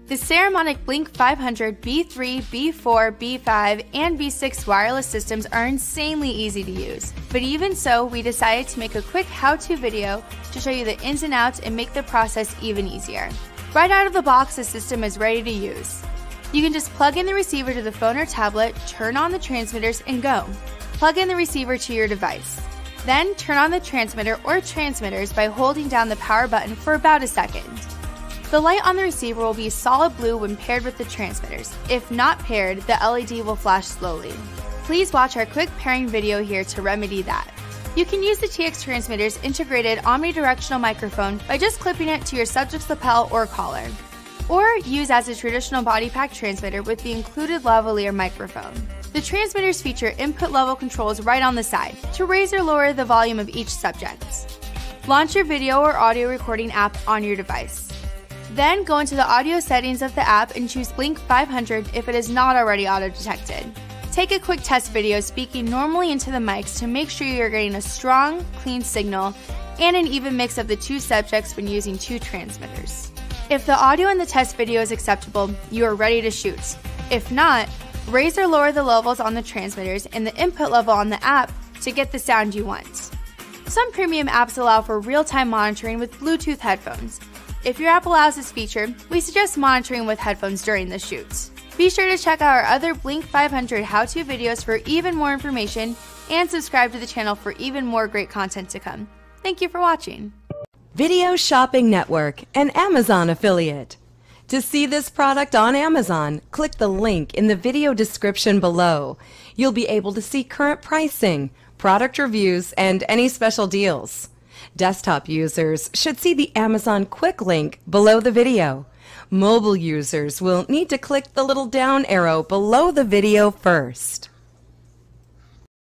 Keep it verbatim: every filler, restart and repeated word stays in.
The Saramonic Blink five hundred B three, B four, B five, and B six wireless systems are insanely easy to use. But even so, we decided to make a quick how-to video to show you the ins and outs and make the process even easier. Right out of the box, the system is ready to use. You can just plug in the receiver to the phone or tablet, turn on the transmitters, and go. Plug in the receiver to your device. Then turn on the transmitter or transmitters by holding down the power button for about a second. The light on the receiver will be solid blue when paired with the transmitters. If not paired, the L E D will flash slowly. Please watch our quick pairing video here to remedy that. You can use the T X transmitter's integrated omnidirectional microphone by just clipping it to your subject's lapel or collar, or use as a traditional body pack transmitter with the included lavalier microphone. The transmitters feature input level controls right on the side to raise or lower the volume of each subject. Launch your video or audio recording app on your device. Then go into the audio settings of the app and choose Blink five hundred if it is not already auto-detected. Take a quick test video speaking normally into the mics to make sure you are getting a strong, clean signal and an even mix of the two subjects when using two transmitters. If the audio in the test video is acceptable, you are ready to shoot. If not, raise or lower the levels on the transmitters and the input level on the app to get the sound you want. Some premium apps allow for real-time monitoring with Bluetooth headphones. If your app allows this feature, we suggest monitoring with headphones during the shoots. Be sure to check out our other Blink five hundred how-to videos for even more information and subscribe to the channel for even more great content to come. Thank you for watching. Video Shopping Network, an Amazon affiliate. To see this product on Amazon, click the link in the video description below. You'll be able to see current pricing, product reviews, and any special deals. Desktop users should see the Amazon quick link below the video. Mobile users will need to click the little down arrow below the video first.